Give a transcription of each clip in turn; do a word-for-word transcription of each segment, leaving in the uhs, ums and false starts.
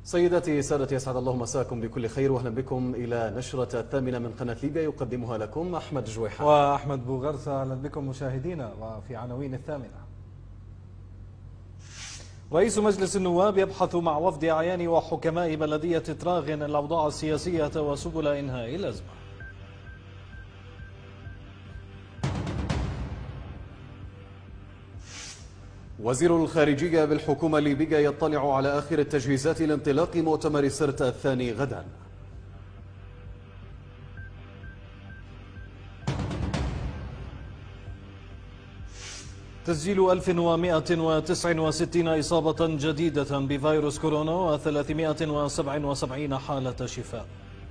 سيداتي سادتي، يسعد الله مساكم بكل خير، واهلا بكم الى نشرة الثامنة من قناة ليبيا، يقدمها لكم احمد جويحان واحمد بوغرسة. اهلا بكم مشاهدينا. وفي عناوين الثامنة: رئيس مجلس النواب يبحث مع وفد أعيان وحكماء بلدية تراغن الأوضاع السياسية وسبل إنهاء الأزمة. وزير الخارجية بالحكومة الليبية يطلع على آخر التجهيزات لانطلاق مؤتمر سرت الثاني غدا. تسجيل ألف ومئة وتسعة وستين إصابة جديدة بفيروس كورونا وثلاثمئة وسبعة وسبعين حالة شفاء.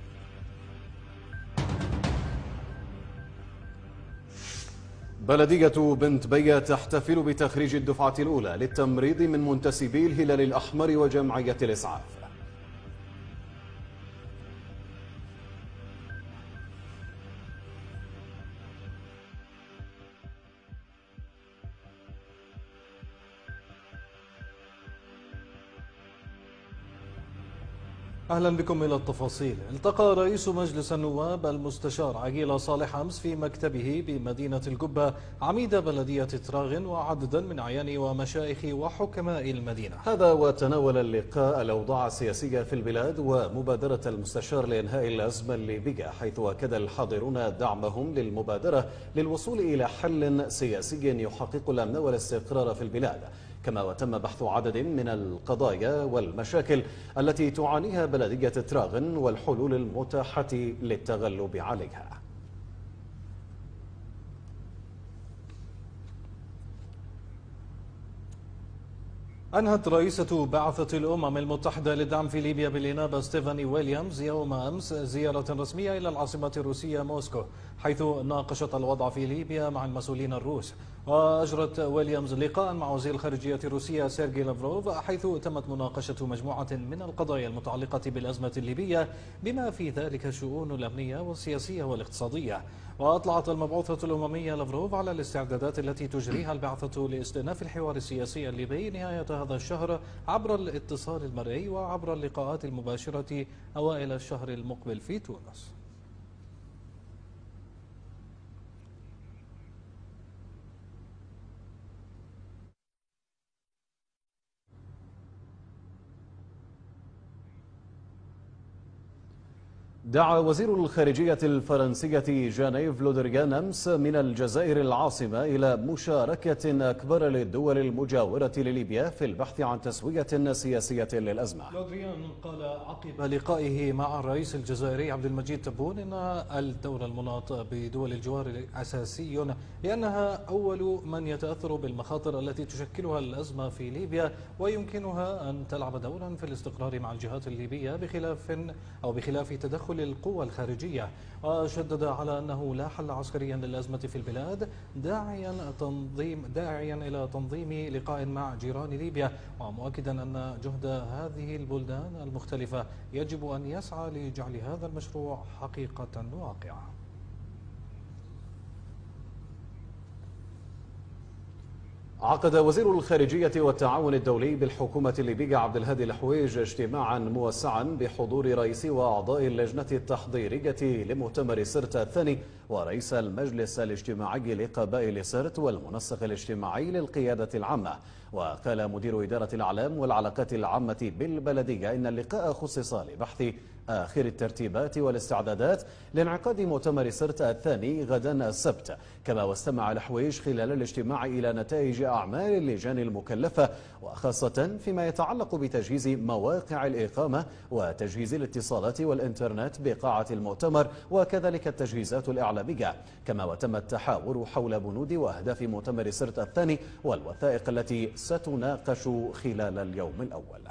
بلدية بنت بية تحتفل بتخريج الدفعة الأولى للتمريض من منتسبي الهلال الأحمر وجمعية الإسعاف. أهلا بكم إلى التفاصيل. التقى رئيس مجلس النواب المستشار عقيل صالح أمس في مكتبه بمدينة القبة عميد بلدية تراغن وعددا من أعيان ومشايخ وحكماء المدينة. هذا وتناول اللقاء الأوضاع السياسية في البلاد ومبادرة المستشار لإنهاء الأزمة الليبية، حيث أكد الحاضرون دعمهم للمبادرة للوصول إلى حل سياسي يحقق الأمن والاستقرار في البلاد، كما وتم بحث عدد من القضايا والمشاكل التي تعانيها بلدية تراغن والحلول المتاحة للتغلب عليها. أنهت رئيسة بعثة الأمم المتحدة للدعم في ليبيا بالإنابة ستيفاني ويليامز يوم أمس زيارة رسمية إلى العاصمة الروسية موسكو، حيث ناقشت الوضع في ليبيا مع المسؤولين الروس. وأجرت ويليامز لقاء مع وزير الخارجية الروسية سيرجي لافروف، حيث تمت مناقشة مجموعة من القضايا المتعلقة بالأزمة الليبية بما في ذلك الشؤون الأمنية والسياسية والاقتصادية. وأطلعت المبعوثة الأممية لافروف على الاستعدادات التي تجريها البعثة لاستئناف الحوار السياسي الليبي نهاية هذا الشهر عبر الاتصال المرئي وعبر اللقاءات المباشرة أوائل الشهر المقبل في تونس. دعا وزير الخارجية الفرنسية جانيف لودريان أمس من الجزائر العاصمة إلى مشاركة أكبر للدول المجاورة لليبيا في البحث عن تسوية سياسية للأزمة. لودريان قال عقب لقائه مع الرئيس الجزائري عبد المجيد تبون إن الدور المناط بدول الجوار أساسي، لأنها أول من يتأثر بالمخاطر التي تشكلها الأزمة في ليبيا، ويمكنها أن تلعب دورا في الاستقرار مع الجهات الليبية بخلاف أو بخلاف تدخل القوى الخارجية. وشدد على أنه لا حل عسكريا للأزمة في البلاد، داعيا تنظيم داعيا إلى تنظيم لقاء مع جيران ليبيا، ومؤكدا أن جهد هذه البلدان المختلفة يجب أن يسعى لجعل هذا المشروع حقيقة واقعة. عقد وزير الخارجية والتعاون الدولي بالحكومة الليبية عبد الهادي الحويج اجتماعا موسعا بحضور رئيس وأعضاء اللجنة التحضيرية لمؤتمر سرت الثاني ورئيس المجلس الاجتماعي لقبائل سرت والمنسق الاجتماعي للقيادة العامة. وقال مدير إدارة الأعلام والعلاقات العامة بالبلدية إن اللقاء خصص لبحث آخر الترتيبات والاستعدادات لانعقاد مؤتمر سرت الثاني غدا السبت. كما واستمع الحويج خلال الاجتماع إلى نتائج أعمال اللجان المكلفة، وخاصة فيما يتعلق بتجهيز مواقع الإقامة وتجهيز الاتصالات والإنترنت بقاعة المؤتمر، وكذلك التجهيزات الإعلامية. كما وتم التحاور حول بنود وأهداف مؤتمر سرت الثاني والوثائق التي ستناقش خلال اليوم الأول.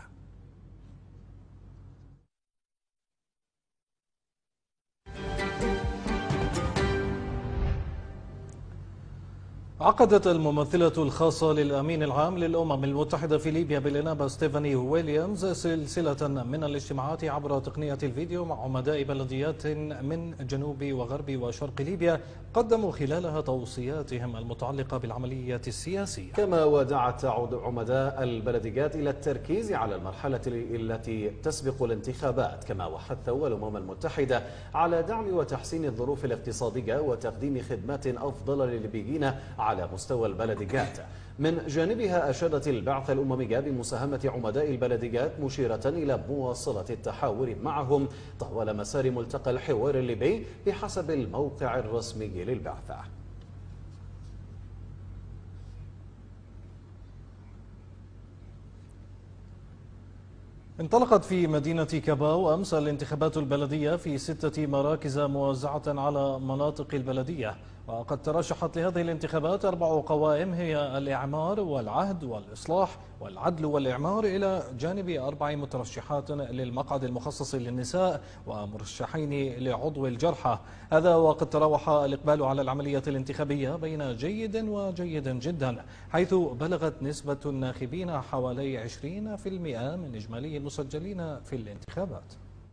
عقدت الممثلة الخاصة للأمين العام للأمم المتحدة في ليبيا بالإنابة ستيفاني ويليامز سلسلة من الاجتماعات عبر تقنية الفيديو مع عمداء بلديات من جنوب وغرب وشرق ليبيا قدموا خلالها توصياتهم المتعلقة بالعملية السياسية. كما ودعت عمداء البلديات إلى التركيز على المرحلة التي تسبق الانتخابات، كما وحثوا الأمم المتحدة على دعم وتحسين الظروف الاقتصادية وتقديم خدمات أفضل للليبيين على مستوى البلديات. من جانبها أشادت البعثة الأممية بمساهمة عمداء البلديات، مشيرة إلى مواصلة التحاور معهم طوال مسار ملتقى الحوار الليبي بحسب الموقع الرسمي للبعثة. انطلقت في مدينة كاباو أمس الانتخابات البلدية في ستة مراكز موزعة على مناطق البلدية، وقد ترشحت لهذه الانتخابات أربع قوائم هي الإعمار والعهد والإصلاح والعدل والإعمار، إلى جانب أربع مترشحات للمقعد المخصص للنساء ومرشحين لعضو الجرحى. هذا وقد تراوح الإقبال على العملية الانتخابية بين جيد وجيد جدا، حيث بلغت نسبة الناخبين حوالي عشرين بالمئة من إجمالي المسجلين في الانتخابات.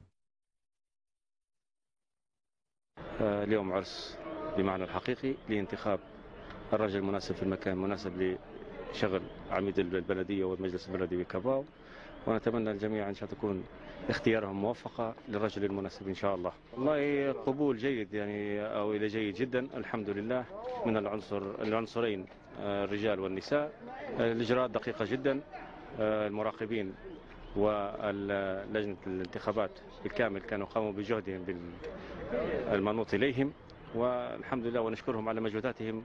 اليوم عرس بمعنى الحقيقي لانتخاب الرجل المناسب في المكان المناسب لشغل عميد البلدية والمجلس البلدي بكاباو، ونتمنى الجميع أن تكون اختيارهم موفقة للرجل المناسب إن شاء الله. والله قبول جيد يعني أو إلى جيد جدا الحمد لله من العنصر العنصرين الرجال والنساء. الإجراءات دقيقة جدا، المراقبين ولجنة الانتخابات بالكامل كانوا قاموا بجهدهم بالمنوط إليهم، والحمد لله ونشكرهم على مجهوداتهم.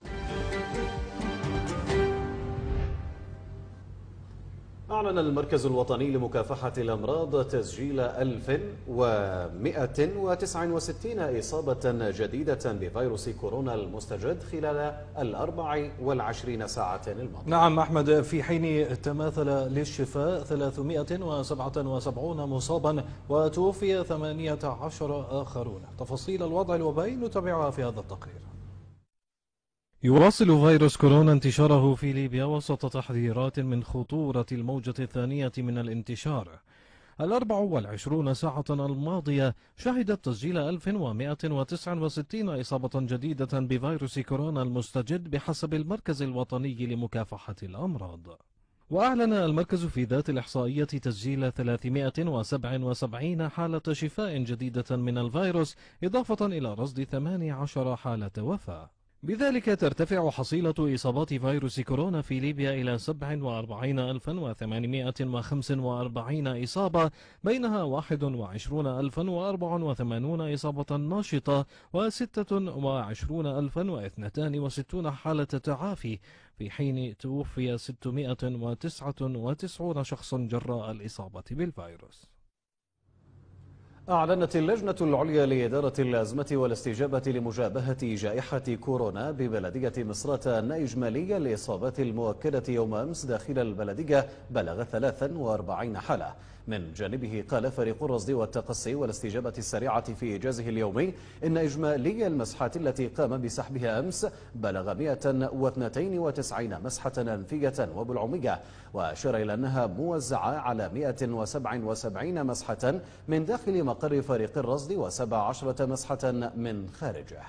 أعلن المركز الوطني لمكافحة الأمراض تسجيل ألف ومئة وتسعة وستين إصابة جديدة بفيروس كورونا المستجد خلال الأربع والعشرين ساعة الماضية. نعم أحمد، في حين تماثل للشفاء ثلاثمئة وسبعة وسبعين مصابا وتوفي ثمانية عشر آخرون. تفاصيل الوضع الوبائي نتابعها في هذا التقرير. يواصل فيروس كورونا انتشاره في ليبيا وسط تحذيرات من خطورة الموجة الثانية من الانتشار. الأربع والعشرون ساعة الماضية شهدت تسجيل ألف ومئة وتسعة وستين إصابة جديدة بفيروس كورونا المستجد بحسب المركز الوطني لمكافحة الأمراض. وأعلن المركز في ذات الإحصائية تسجيل ثلاثمئة وسبعة وسبعين حالة شفاء جديدة من الفيروس، إضافة إلى رصد ثمانية عشر حالة وفاة. بذلك ترتفع حصيلة إصابات فيروس كورونا في ليبيا إلى سبعة وأربعين ألفا وثمانمئة وخمسة وأربعين إصابة، بينها واحد وعشرين ألفا وأربعة وثمانين إصابة ناشطة وستة وعشرين ألفا واثنتان وستين حالة تعافي، في حين توفي ستمئة وتسعة وتسعين شخصا جراء الإصابة بالفيروس. أعلنت اللجنة العليا لإدارة الأزمة والاستجابة لمجابهة جائحة كورونا ببلدية مصراتة أن إجمالي الإصابات المؤكدة يوم أمس داخل البلدية بلغ ثلاثة وأربعين حالة. من جانبه قال فريق الرصد والتقصي والاستجابة السريعة في إيجازه اليومي إن إجمالي المسحات التي قام بسحبها أمس بلغ مئة واثنين وتسعين مسحة أنفية وبلعومية، وأشار إلى أنها موزعة على مئة وسبعة وسبعين مسحة من داخل مقر فريق الرصد وسبع عشرة مسحة من خارجه.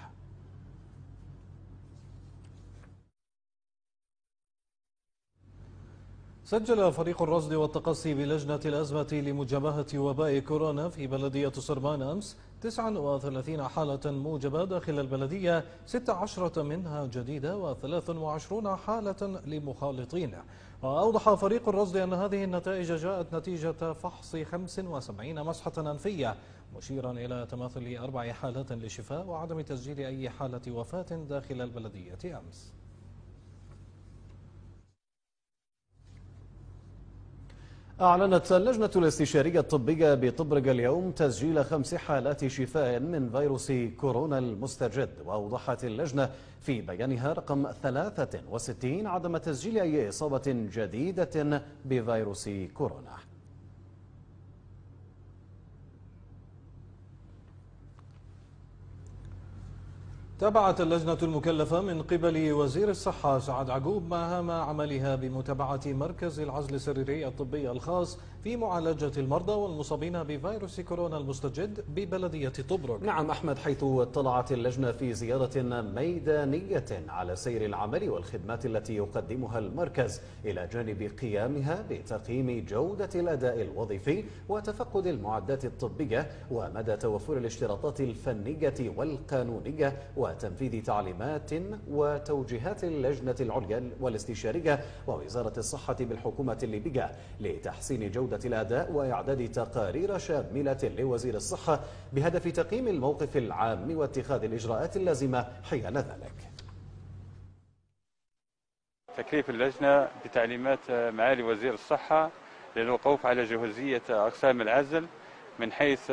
سجل فريق الرصد والتقصي بلجنة الأزمة لمجابهة وباء كورونا في بلدية صرمان أمس تسعة وثلاثين حالة موجبة داخل البلدية، ستة عشرة منها جديدة وثلاث وعشرين حالة لمخالطين. وأوضح فريق الرصد أن هذه النتائج جاءت نتيجة فحص خمس وسبعين مسحة أنفية، مشيرا إلى تماثل أربع حالات للشفاء وعدم تسجيل أي حالة وفاة داخل البلدية أمس. أعلنت اللجنة الاستشارية الطبية بطبرق اليوم تسجيل خمس حالات شفاء من فيروس كورونا المستجد، وأوضحت اللجنة في بيانها رقم ثلاثة وستين عدم تسجيل أي إصابة جديدة بفيروس كورونا. تابعت اللجنة المكلفة من قبل وزير الصحة سعد عقوب مهام عملها بمتابعة مركز العزل السريري الطبي الخاص في معالجة المرضى والمصابين بفيروس كورونا المستجد ببلدية طبرق. نعم أحمد، حيث اطلعت اللجنة في زيارة ميدانية على سير العمل والخدمات التي يقدمها المركز، إلى جانب قيامها بتقييم جودة الأداء الوظيفي وتفقد المعدات الطبية ومدى توفر الاشتراطات الفنية والقانونية وتنفيذ تعليمات وتوجيهات اللجنة العليا والاستشارية ووزارة الصحة بالحكومة الليبية لتحسين جودة الأداء وإعداد تقارير شاملة لوزير الصحة بهدف تقييم الموقف العام واتخاذ الإجراءات اللازمة حيال ذلك. تكليف اللجنة بتعليمات معالي وزير الصحة للوقوف على جهوزية أقسام العزل من حيث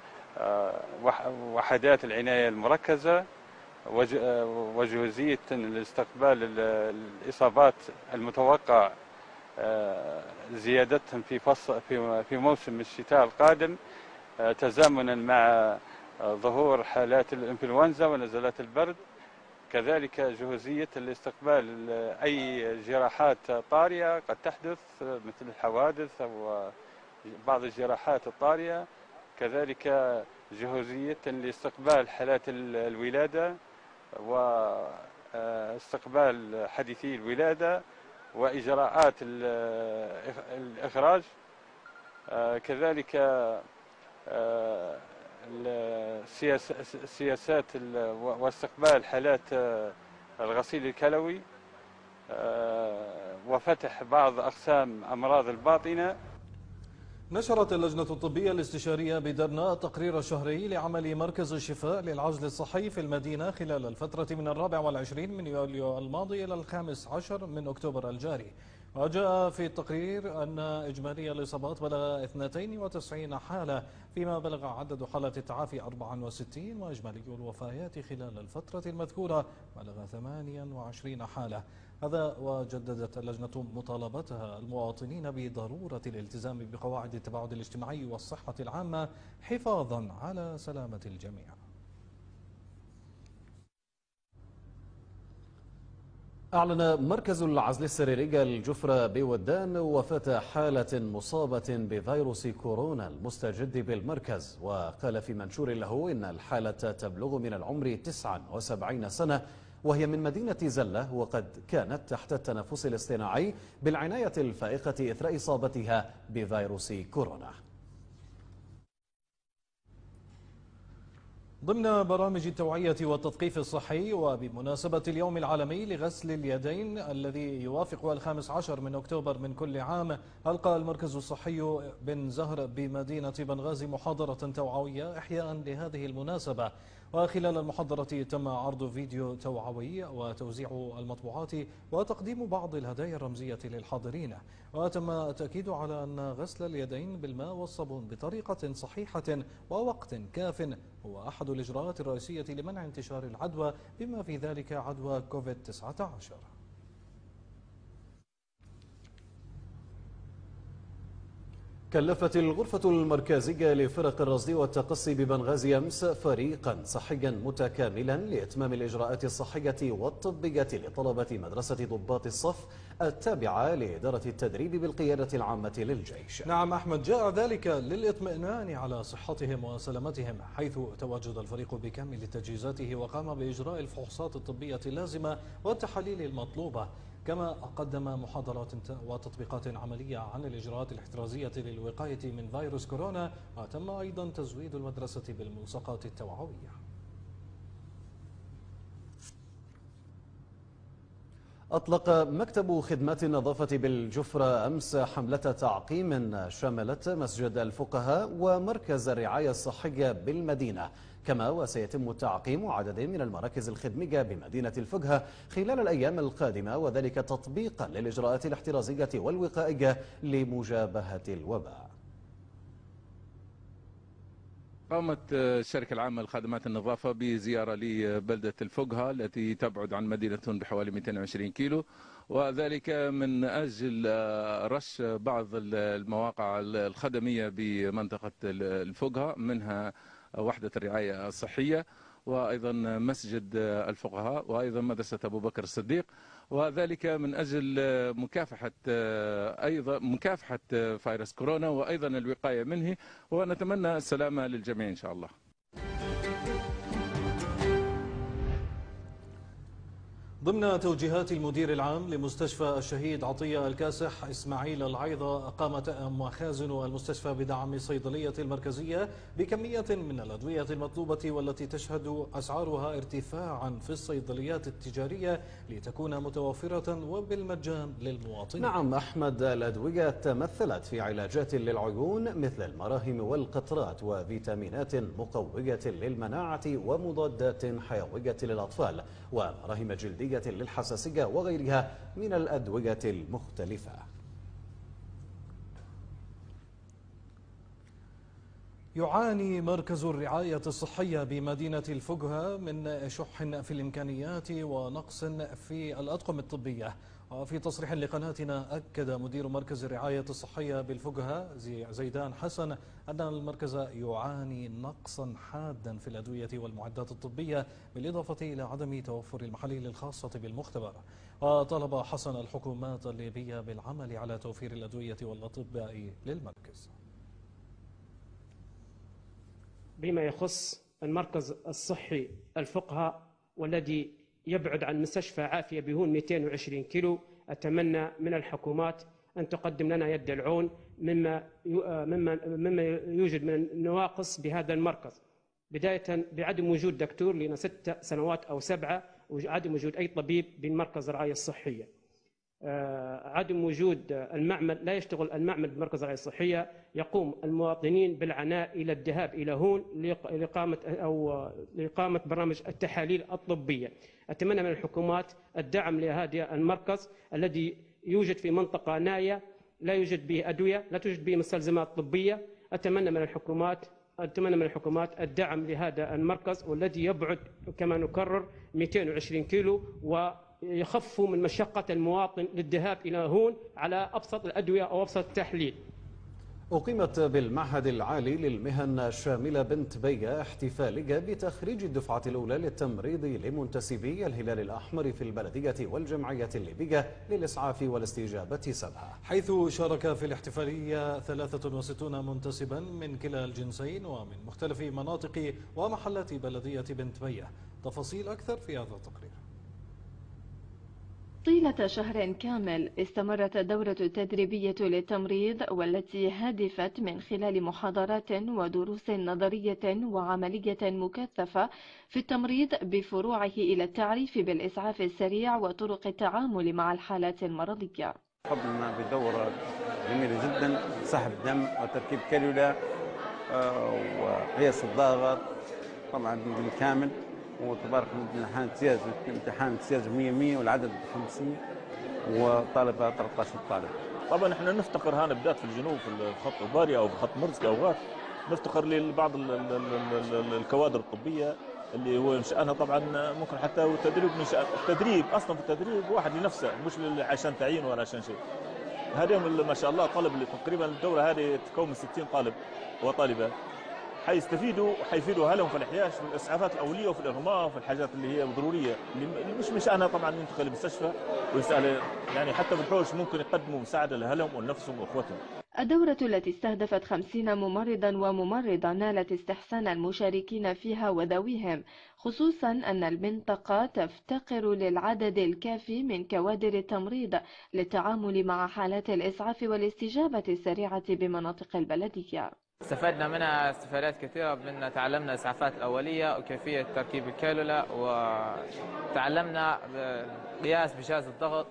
وحدات العناية المركزة وجهوزية لاستقبال الإصابات المتوقع زيادتهم في فصل في موسم الشتاء القادم، تزامنا مع ظهور حالات الإنفلونزا ونزلات البرد. كذلك جهوزية لاستقبال أي جراحات طارئة قد تحدث مثل الحوادث أو بعض الجراحات الطارئة. كذلك جهوزية لاستقبال حالات الولادة واستقبال حديثي الولادة وإجراءات الإخراج. كذلك السياسات واستقبال حالات الغسيل الكلوي وفتح بعض أقسام أمراض الباطنة. نشرت اللجنة الطبية الاستشارية بدرنا تقرير شهري لعمل مركز الشفاء للعزل الصحي في المدينة خلال الفترة من الرابع والعشرين من يوليو الماضي إلى الخامس عشر من أكتوبر الجاري. وجاء في التقرير أن إجمالي الإصابات بلغ اثنتين وتسعين حالة، فيما بلغ عدد حالات التعافي أربعة وستين، وإجمالي الوفيات خلال الفترة المذكورة بلغ ثمانية وعشرين حالة. هذا وجددت اللجنة مطالبتها المواطنين بضرورة الالتزام بقواعد التباعد الاجتماعي والصحة العامة حفاظا على سلامة الجميع. أعلن مركز العزل السريري الجفرة بودان وفاة حالة مصابة بفيروس كورونا المستجد بالمركز، وقال في منشور له إن الحالة تبلغ من العمر تسعة وسبعين سنة، وهي من مدينة زلة، وقد كانت تحت التنفس الاصطناعي بالعناية الفائقة إثر إصابتها بفيروس كورونا. ضمن برامج التوعية والتثقيف الصحي وبمناسبة اليوم العالمي لغسل اليدين الذي يوافق الخامس عشر من أكتوبر من كل عام، ألقى المركز الصحي بن زهر بمدينة بنغازي محاضرة توعوية إحياء لهذه المناسبة. وخلال المحاضرة تم عرض فيديو توعوي وتوزيع المطبوعات وتقديم بعض الهدايا الرمزية للحاضرين. وتم التأكيد على أن غسل اليدين بالماء والصابون بطريقة صحيحة ووقت كاف هو أحد الإجراءات الرئيسية لمنع انتشار العدوى، بما في ذلك عدوى كوفيد تسعة عشر. كلفت الغرفة المركزية لفرق الرصد والتقصي ببنغازي أمس فريقا صحيا متكاملا لإتمام الإجراءات الصحية والطبية لطلبة مدرسة ضباط الصف التابعة لإدارة التدريب بالقيادة العامة للجيش. نعم أحمد، جاء ذلك للإطمئنان على صحتهم وسلامتهم، حيث تواجد الفريق بكامل تجهيزاته وقام بإجراء الفحوصات الطبية اللازمة والتحاليل المطلوبة. كما قدم محاضرات وتطبيقات عملية عن الإجراءات الاحترازية للوقاية من فيروس كورونا، وتم أيضا تزويد المدرسة بالملصقات التوعوية. أطلق مكتب خدمات النظافة بالجفرة أمس حملة تعقيم شملت مسجد الفقهاء ومركز الرعاية الصحية بالمدينة، كما وسيتم تعقيم عدد من المراكز الخدمية بمدينة الفقهاء خلال الأيام القادمة، وذلك تطبيقا للإجراءات الاحترازية والوقائية لمجابهة الوباء. قامت الشركة العامة لخدمات النظافة بزيارة لبلدة الفقهاء التي تبعد عن مدينة بحوالي مئتين وعشرين كيلو، وذلك من أجل رش بعض المواقع الخدمية بمنطقة الفقهاء، منها وحدة الرعاية الصحية وأيضا مسجد الفقهاء وأيضا مدرسة أبو بكر الصديق، وذلك من أجل مكافحة أيضا مكافحة فيروس كورونا وأيضا الوقاية منه، ونتمنى السلامة للجميع إن شاء الله. ضمن توجيهات المدير العام لمستشفى الشهيد عطية الكاسح إسماعيل العيضة، قامت مخازن المستشفى بدعم الصيدلية المركزية بكمية من الأدوية المطلوبة والتي تشهد أسعارها ارتفاعا في الصيدليات التجارية لتكون متوفرة وبالمجان للمواطنين. نعم أحمد، الأدوية تمثلت في علاجات للعيون مثل المراهم والقطرات وفيتامينات مقوية للمناعة ومضادات حيوية للأطفال ومراهم جلدية للحساسية وغيرها من الأدوية المختلفة. يعاني مركز الرعاية الصحية بمدينة الفقهة من شح في الإمكانيات ونقص في الأطقم الطبية. وفي تصريح لقناتنا أكد مدير مركز الرعاية الصحية بالفقهة زيدان حسن أن المركز يعاني نقصا حادا في الأدوية والمعدات الطبية بالإضافة إلى عدم توفر المحاليل الخاصة بالمختبر. وطلب حسن الحكومات الليبية بالعمل على توفير الأدوية والأطباء للمركز. بما يخص المركز الصحي الفقهة والذي يبعد عن مستشفى عافية بهون مئتين وعشرين كيلو، أتمنى من الحكومات أن تقدم لنا يد العون مما مما مما يوجد من نواقص بهذا المركز، بداية بعدم وجود دكتور لنا ست سنوات أو سبعة، وعدم وجود أي طبيب بمركز الرعاية الصحية. عدم وجود المعمل، لا يشتغل المعمل بمركز الرعاية الصحية، يقوم المواطنين بالعناء إلى الذهاب إلى هون لإقامة أو لإقامة برامج التحاليل الطبية. أتمنى من الحكومات الدعم لهذا المركز الذي يوجد في منطقة نائية لا يوجد به أدوية، لا توجد به مستلزمات طبية. أتمنى من الحكومات أتمنى من الحكومات الدعم لهذا المركز والذي يبعد كما نكرر مئتين وعشرين كيلو، و يخفوا من مشقة المواطن للذهاب إلى هون على أبسط الأدوية أو أبسط التحليل. أقيمت بالمعهد العالي للمهن الشاملة بنت بية احتفالية بتخريج الدفعة الأولى للتمريض لمنتسبي الهلال الأحمر في البلدية والجمعية الليبية للإسعاف والاستجابة سبعة، حيث شارك في الاحتفالية ثلاثة وستين منتسبا من كلا الجنسين ومن مختلف مناطق ومحلات بلدية بنت بية. تفاصيل أكثر في هذا التقرير. طيلة شهر كامل استمرت الدورة التدريبية للتمريض، والتي هدفت من خلال محاضرات ودروس نظرية وعملية مكثفة في التمريض بفروعه إلى التعريف بالإسعاف السريع وطرق التعامل مع الحالات المرضية. قبلنا بدورة جميلة جدا، سحب دم وتركيب كانيولا وقياس الضغط طبعا بالكامل، وتبارك امتحان امتياز امتحان امتياز مئة مئة والعدد خمسين وطالبها ثلاثة عشر طالب. طبعا احنا نفتقر هنا بالذات في الجنوب في خط باريا او في خط مرزق اوقات نفتقر لبعض الكوادر الطبيه اللي هو من شأنها طبعا ممكن حتى التدريب من شأن التدريب اصلا في التدريب واحد لنفسه مش عشان تعيين ولا عشان شيء. هذه ما شاء الله طلب اللي تقريبا الدوره هذه تكون من ستين طالب وطالبه، حيستفيدوا وحيفيدوا اهلهم في الاحياء في الاسعافات الاوليه وفي الاغماء وفي الحاجات اللي هي ضروريه اللي مش من شأنها طبعا ينتقل للمستشفى ويسال يعني حتى بالحوش ممكن يقدموا مساعده لاهلهم ولنفسهم واخوتهم. الدورة التي استهدفت خمسين ممرضا وممرضة نالت استحسان المشاركين فيها وذويهم، خصوصا أن المنطقة تفتقر للعدد الكافي من كوادر التمريض للتعامل مع حالات الإسعاف والاستجابة السريعة بمناطق البلدية. استفدنا منها استفادات كثيرة، من تعلمنا الإسعافات الأولية وكيفية تركيب الكانولا، وتعلمنا قياس بجهاز الضغط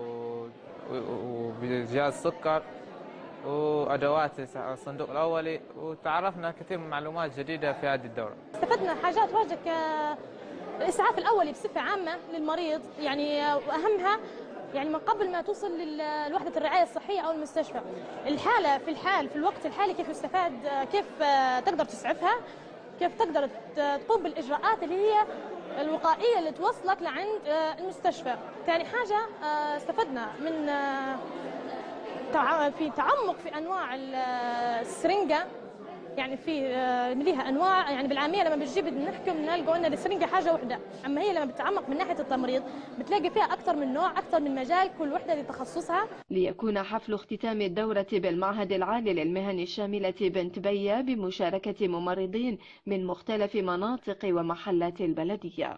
وبجهاز السكر وأدوات الصندوق الأولي، وتعرفنا كثير من معلومات جديدة في هذه الدورة. استفدنا حاجات واجد كالإسعاف الأولي بصفة عامة للمريض، يعني وأهمها يعني من قبل ما توصل لوحدة الرعاية الصحية أو المستشفى، الحالة في الحال في الوقت الحالي كيف يستفاد، كيف تقدر تسعفها، كيف تقدر تقوم بالإجراءات اللي هي الوقائية اللي توصلك لعند المستشفى. ثاني حاجة استفدنا من في تعمق في أنواع السرنجة يعني في ليها انواع، يعني بالعاميه لما بتجيب نحكم نلقوا ان السرنجه حاجه واحده، اما هي لما بتتعمق من ناحيه التمريض بتلاقي فيها اكثر من نوع، اكثر من مجال، كل وحده لتخصصها. ليكون حفل اختتام الدوره بالمعهد العالي للمهن الشامله بانتبيه بمشاركه ممرضين من مختلف مناطق ومحلات البلديه.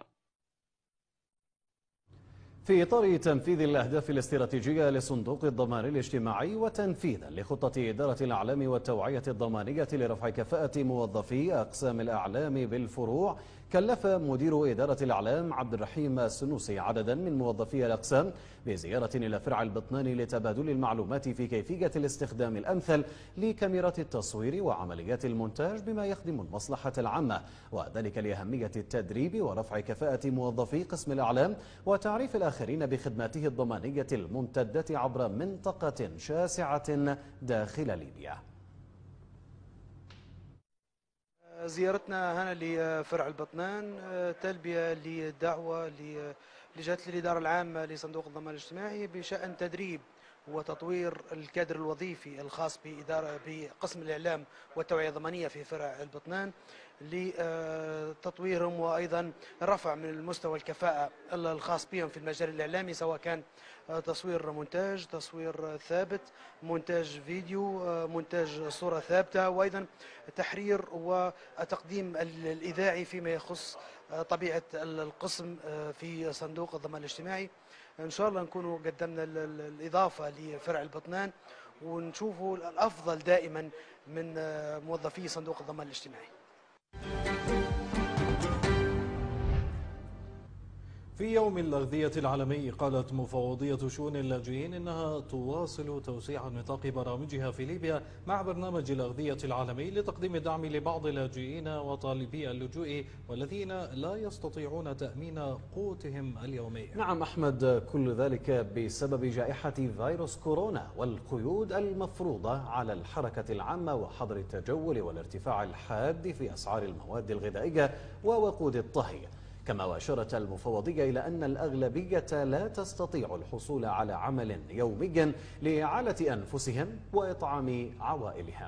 في إطار تنفيذ الأهداف الاستراتيجية لصندوق الضمان الاجتماعي وتنفيذا لخطة إدارة الأعلام والتوعية الضمانية لرفع كفاءة موظفي أقسام الأعلام بالفروع، كلف مدير إدارة الأعلام عبد الرحيم السنوسي عددا من موظفي الأقسام بزيارة إلى فرع البطنان لتبادل المعلومات في كيفية الاستخدام الأمثل لكاميرات التصوير وعمليات المونتاج بما يخدم المصلحة العامة، وذلك لأهمية التدريب ورفع كفاءة موظفي قسم الأعلام وتعريف الآخرين بخدماته الضمانية الممتدة عبر منطقة شاسعة داخل ليبيا. زيارتنا هنا لفرع البطنان تلبية للدعوة لجهة الإدارة العامة لصندوق الضمان الاجتماعي بشأن تدريب وتطوير الكادر الوظيفي الخاص بإدارة بقسم الإعلام والتوعية الضمانية في فرع البطنان، لتطويرهم وأيضا رفع من المستوى الكفاءة الخاص بهم في المجال الإعلامي، سواء كان تصوير مونتاج، تصوير ثابت، مونتاج فيديو، مونتاج صورة ثابتة، وأيضا تحرير وتقديم الإذاعي فيما يخص طبيعة القسم في صندوق الضمان الاجتماعي. إن شاء الله نكونوا قدمنا الإضافة لفرع البطنان ونشوفوا الأفضل دائما من موظفي صندوق الضمان الاجتماعي. في يوم الأغذية العالمي قالت مفوضية شؤون اللاجئين إنها تواصل توسيع نطاق برامجها في ليبيا مع برنامج الأغذية العالمي لتقديم الدعم لبعض اللاجئين وطالبي اللجوء والذين لا يستطيعون تأمين قوتهم اليومي. نعم أحمد، كل ذلك بسبب جائحة فيروس كورونا والقيود المفروضة على الحركة العامة وحظر التجول والارتفاع الحاد في أسعار المواد الغذائية ووقود الطهي. كما وأشارت المفوضية إلى أن الأغلبية لا تستطيع الحصول على عمل يومي لإعالة أنفسهم وإطعام عوائلهم.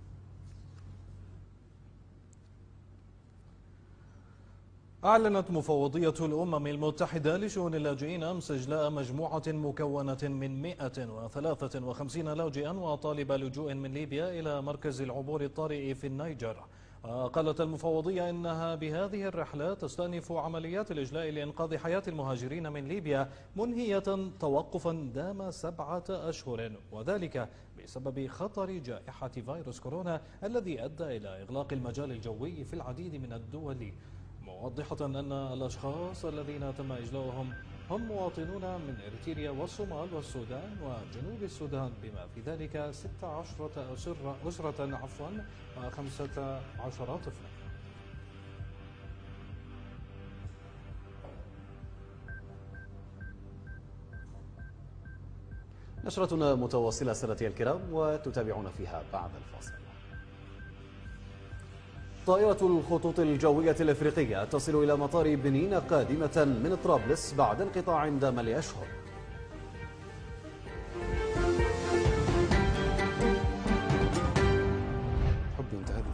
أعلنت مفوضية الأمم المتحدة لشؤون اللاجئين أمس إجلاء مجموعة مكونة من مئة وثلاثة وخمسين لاجئا وطالب لجوء من ليبيا إلى مركز العبور الطارئ في النيجر. قالت المفوضية إنها بهذه الرحلة تستأنف عمليات الإجلاء لإنقاذ حياة المهاجرين من ليبيا، منهية توقفا دام سبعة أشهر، وذلك بسبب خطر جائحة فيروس كورونا الذي أدى إلى إغلاق المجال الجوي في العديد من الدول، موضحة أن الأشخاص الذين تم إجلاؤهم هم مواطنون من إريتريا والصومال والسودان وجنوب السودان، بما في ذلك ست عشرة أسرة, أسرة عفوا وخمسة عشر طفلا. نشرتنا متواصلة سادتي الكرام وتتابعون فيها بعد الفاصل. طائرة الخطوط الجوية الإفريقية تصل إلى مطار بنين قادمة من طرابلس بعد انقطاع دام لأشهر. حبي انت هذه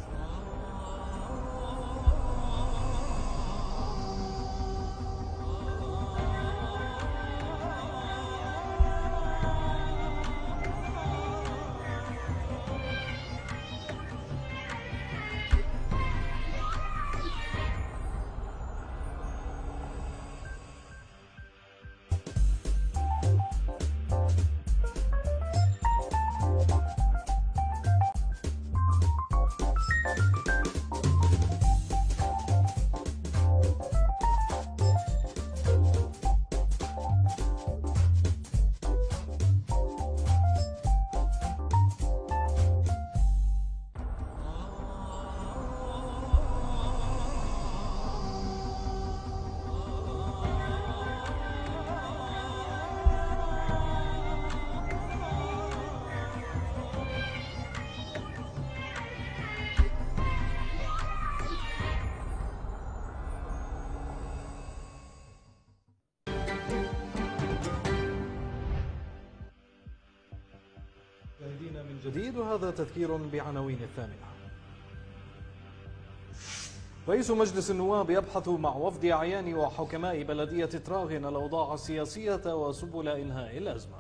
من جديد، وهذا تذكير بعناوين الثامنة. رئيس مجلس النواب يبحث مع وفد أعيان وحكماء بلدية تراغن الأوضاع السياسية وسبل إنهاء الأزمة.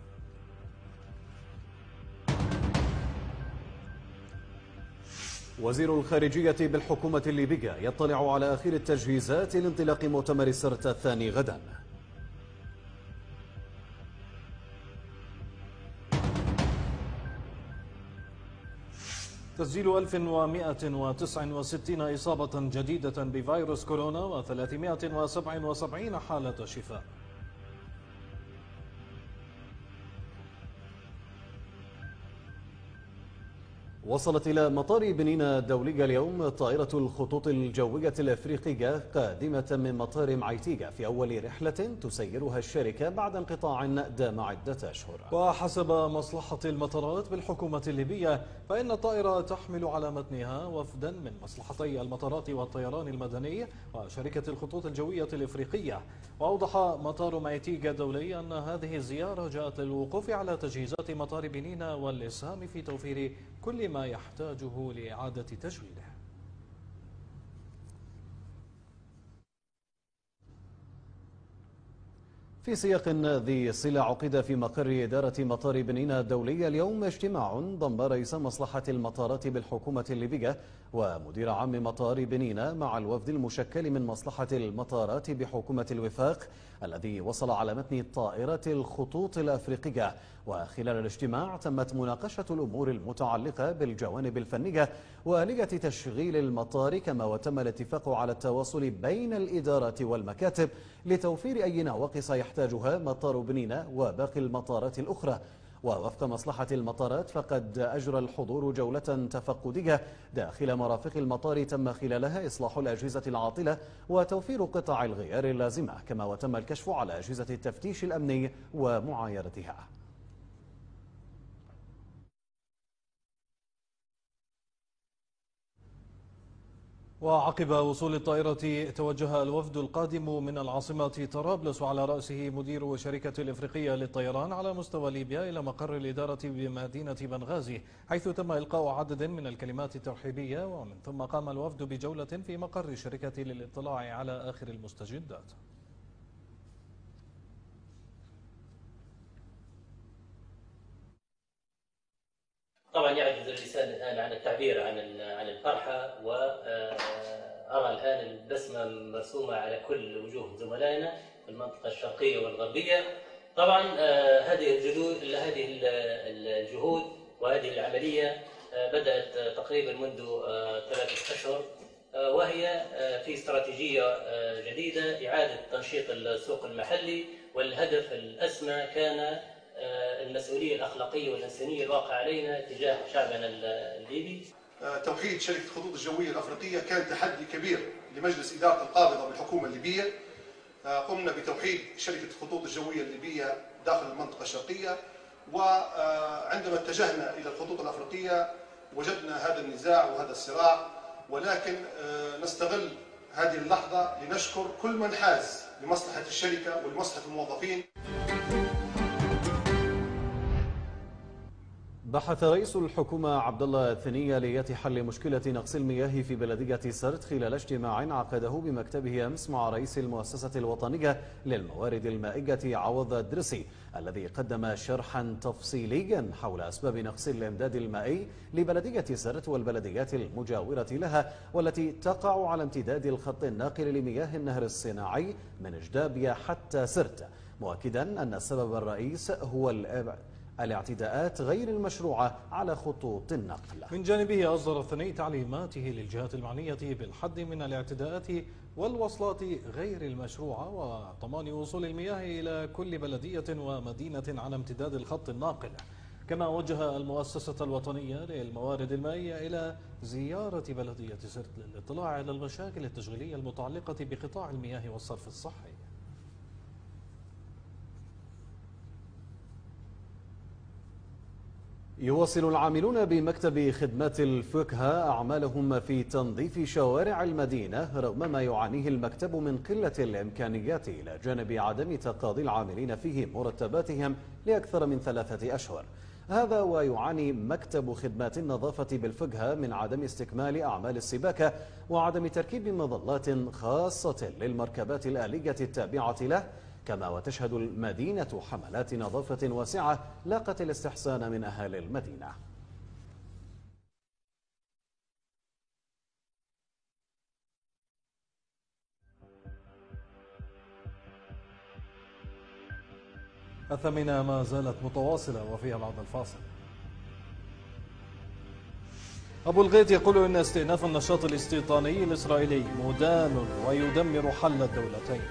وزير الخارجية بالحكومة الليبية يطلع على آخر التجهيزات لانطلاق مؤتمر سرت الثاني غدا. تسجيل ألف ومئة وتسعة وستين إصابة جديدة بفيروس كورونا وثلاثمئة وسبعة وسبعين حالة شفاء. وصلت إلى مطار بنين الدولي اليوم طائرة الخطوط الجوية الأفريقية قادمة من مطار معيتيغا في أول رحلة تسيرها الشركة بعد انقطاع دام عدة أشهر. وحسب مصلحة المطارات بالحكومة الليبية فإن الطائرة تحمل على متنها وفدا من مصلحتي المطارات والطيران المدني وشركة الخطوط الجوية الأفريقية. وأوضح مطار معيتيغا الدولي أن هذه الزيارة جاءت للوقوف على تجهيزات مطار بنين والإسهام في توفير كل ما يحتاجه لإعادة تشغيله. في سياق ذي صلة عقد في مقر إدارة مطار بنين الدولي اليوم اجتماع ضم رئيس مصلحة المطارات بالحكومة الليبية ومدير عام مطار بنين مع الوفد المشكل من مصلحة المطارات بحكومة الوفاق الذي وصل على متن طائرة الخطوط الأفريقية. وخلال الاجتماع تمت مناقشة الأمور المتعلقة بالجوانب الفنية وآلية تشغيل المطار، كما وتم الاتفاق على التواصل بين الإدارات والمكاتب لتوفير أي نواقص يحتاجها مطار بنين وباقي المطارات الأخرى. ووفق مصلحة المطارات فقد أجرى الحضور جولة تفقدية داخل مرافق المطار تم خلالها إصلاح الأجهزة العاطلة وتوفير قطع الغيار اللازمة، كما وتم الكشف على أجهزة التفتيش الأمني ومعايرتها. وعقب وصول الطائرة توجه الوفد القادم من العاصمة طرابلس وعلى رأسه مدير شركة الإفريقية للطيران على مستوى ليبيا إلى مقر الإدارة بمدينة بنغازي، حيث تم إلقاء عدد من الكلمات الترحيبية، ومن ثم قام الوفد بجولة في مقر الشركة للاطلاع على آخر المستجدات. طبعا يعجز اللسان الآن عن التعبير عن عن الفرحة، وأرى الآن البسمة مرسومة على كل وجوه زملائنا في المنطقة الشرقية والغربية. طبعا هذه الجهود هذه الجهود وهذه العملية بدأت تقريبا منذ ثلاثة أشهر، وهي في استراتيجية جديدة إعادة تنشيط السوق المحلي، والهدف الأسمى كان المسؤولية الأخلاقية والإنسانية الواقعة علينا تجاه شعبنا الليبي. توحيد شركة الخطوط الجوية الأفريقية كان تحدي كبير لمجلس إدارة القابضة بالحكومة الليبية. قمنا بتوحيد شركة الخطوط الجوية الليبية داخل المنطقة الشرقية، وعندما اتجهنا إلى الخطوط الأفريقية وجدنا هذا النزاع وهذا الصراع، ولكن نستغل هذه اللحظة لنشكر كل من حاز لمصلحة الشركة ولمصلحة الموظفين. بحث رئيس الحكومة عبد الله الثني آلية حل مشكلة نقص المياه في بلدية سرت خلال اجتماع عقده بمكتبه أمس مع رئيس المؤسسة الوطنية للموارد المائية عوض الدرسي، الذي قدم شرحا تفصيليا حول أسباب نقص الإمداد المائي لبلدية سرت والبلديات المجاورة لها، والتي تقع على امتداد الخط الناقل لمياه النهر الصناعي من جدابيا حتى سرت، مؤكدا أن السبب الرئيس هو الاعتداءات غير المشروعة على خطوط النقل. من جانبه أصدر الثني تعليماته للجهات المعنية بالحد من الاعتداءات والوصلات غير المشروعة وضمان وصول المياه إلى كل بلدية ومدينة على امتداد الخط الناقل. كما وجه المؤسسة الوطنية للموارد المائية إلى زيارة بلدية سرت للاطلاع على المشاكل التشغيلية المتعلقة بقطاع المياه والصرف الصحي. يواصل العاملون بمكتب خدمات الفكهة أعمالهم في تنظيف شوارع المدينة رغم ما يعانيه المكتب من قلة الإمكانيات، إلى جانب عدم تقاضي العاملين فيه مرتباتهم لأكثر من ثلاثة أشهر. هذا ويعاني مكتب خدمات النظافة بالفقهة من عدم استكمال أعمال السباكة وعدم تركيب مظلات خاصة للمركبات الآلية التابعة له، كما وتشهد المدينة حملات نظافة واسعة لاقت الاستحسان من أهالي المدينة. الثامنة ما زالت متواصلة وفيها بعد الفاصل. أبو الغيط يقول إن استئناف النشاط الاستيطاني الإسرائيلي مدان ويدمر حل الدولتين.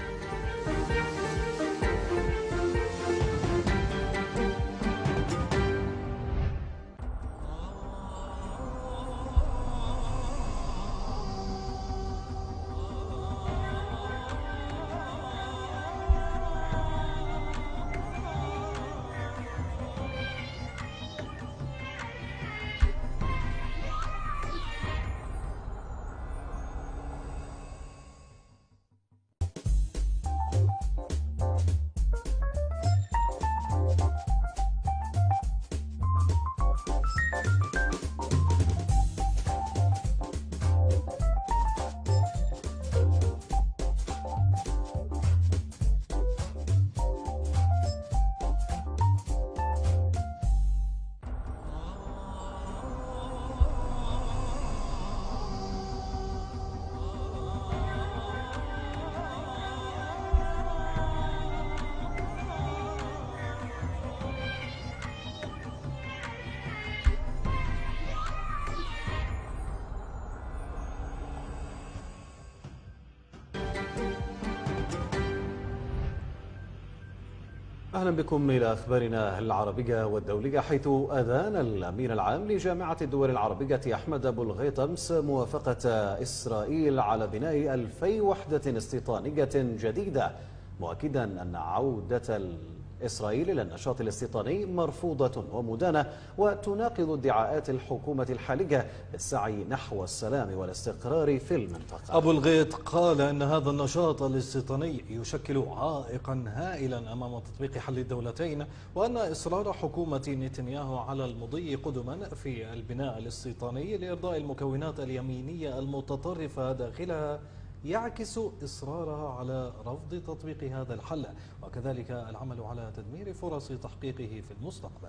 أهلا بكم إلى أخبارنا العربية والدولية، حيث أذان الأمين العام لجامعة الدول العربية أحمد أبو الغيط أمس موافقة إسرائيل على بناء ألفي وحدة استيطانية جديدة، مؤكدا أن عودة إسرائيل إلى النشاط الاستيطاني مرفوضة ومدانة وتناقض ادعاءات الحكومة الحالية بالسعي نحو السلام والاستقرار في المنطقة. أبو الغيط قال أن هذا النشاط الاستيطاني يشكل عائقا هائلا أمام تطبيق حل الدولتين، وأن إصرار حكومة نتنياهو على المضي قدما في البناء الاستيطاني لإرضاء المكونات اليمينية المتطرفة داخلها يعكس إصرارها على رفض تطبيق هذا الحل، وكذلك العمل على تدمير فرص تحقيقه في المستقبل.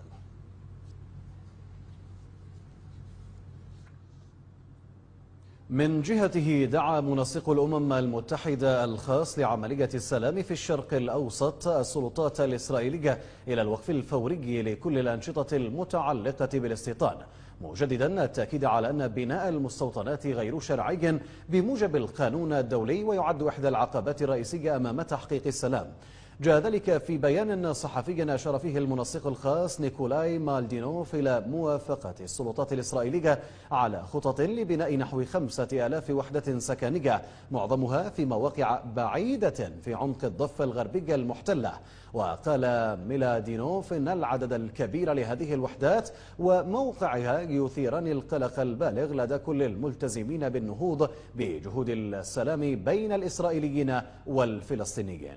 من جهته دعا منسق الأمم المتحدة الخاص لعملية السلام في الشرق الأوسط السلطات الإسرائيلية إلى الوقف الفوري لكل الأنشطة المتعلقة بالاستيطان، مجددا التأكيد على أن بناء المستوطنات غير شرعي بموجب القانون الدولي ويعد إحدى العقبات الرئيسية أمام تحقيق السلام. جاء ذلك في بيان صحفي أشار فيه المنسق الخاص نيكولاي مالدينوف إلى موافقة السلطات الإسرائيلية على خطط لبناء نحو خمسة آلاف وحدة سكنية، معظمها في مواقع بعيدة في عمق الضفة الغربية المحتلة. وقال ميلادينوف إن العدد الكبير لهذه الوحدات وموقعها يثيران القلق البالغ لدى كل الملتزمين بالنهوض بجهود السلام بين الإسرائيليين والفلسطينيين.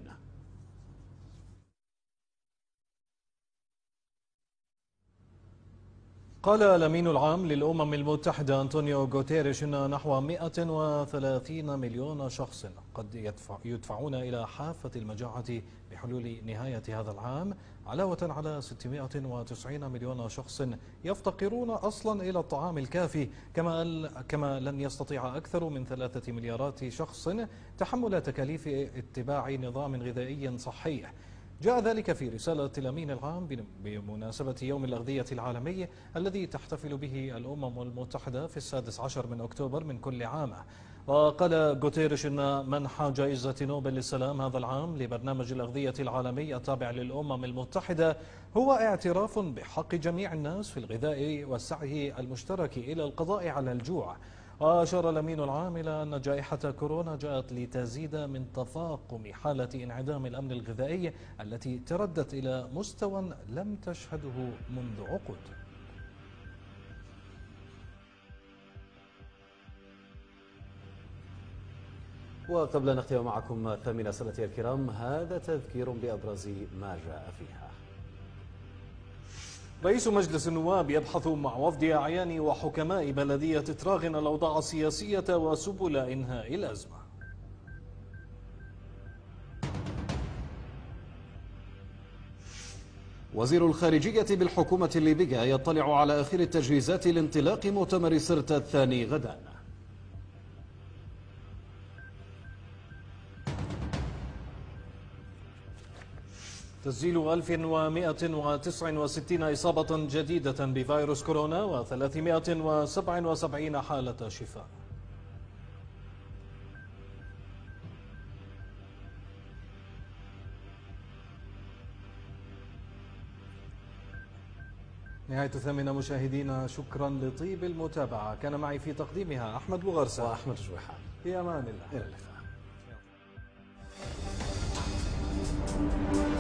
قال الأمين العام للأمم المتحدة أنطونيو غوتيريش أن نحو مئة وثلاثين مليون شخص قد يدفع يدفعون إلى حافة المجاعة بحلول نهاية هذا العام، علاوة على ستمئة وتسعين مليون شخص يفتقرون أصلا إلى الطعام الكافي، كما كما لن يستطيع أكثر من ثلاثة مليارات شخص تحمل تكاليف اتباع نظام غذائي صحي. جاء ذلك في رسالة الأمين العام بمناسبة يوم الأغذية العالمي الذي تحتفل به الأمم المتحدة في السادس عشر من أكتوبر من كل عام. وقال غوتيريش أن منح جائزة نوبل للسلام هذا العام لبرنامج الأغذية العالمي التابع للأمم المتحدة هو اعتراف بحق جميع الناس في الغذاء والسعي المشترك إلى القضاء على الجوع. وأشار الأمين العام إلى أن جائحة كورونا جاءت لتزيد من تفاقم حالة انعدام الأمن الغذائي التي تردت إلى مستوى لم تشهده منذ عقود. وقبل أن نختم معكم الثامنة سادتي الكرام، هذا تذكير بأبرز ما جاء فيها. رئيس مجلس النواب يبحث مع وفد أعيان وحكماء بلدية تراغ الأوضاع السياسية وسبل إنهاء الأزمة. وزير الخارجية بالحكومة الليبية يطلع على آخر التجهيزات لانطلاق مؤتمر سرتا الثاني غدا. تسجيل ألف ومئة وتسعة وستين إصابة جديدة بفيروس كورونا وثلاثمئة وسبعة وسبعين حالة شفاء. نهاية الثامنة مشاهدينا، شكرا لطيب المتابعة. كان معي في تقديمها أحمد بوغرسة وأحمد جويحان. في أمان الله. إلى اللقاء.